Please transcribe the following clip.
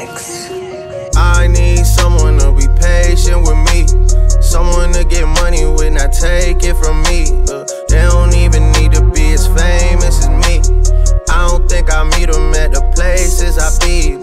mix. I need someone to be patient with me, someone to get money with, not take it from me. They don't even need to be as famous as me. I don't think I meet them at the places I be.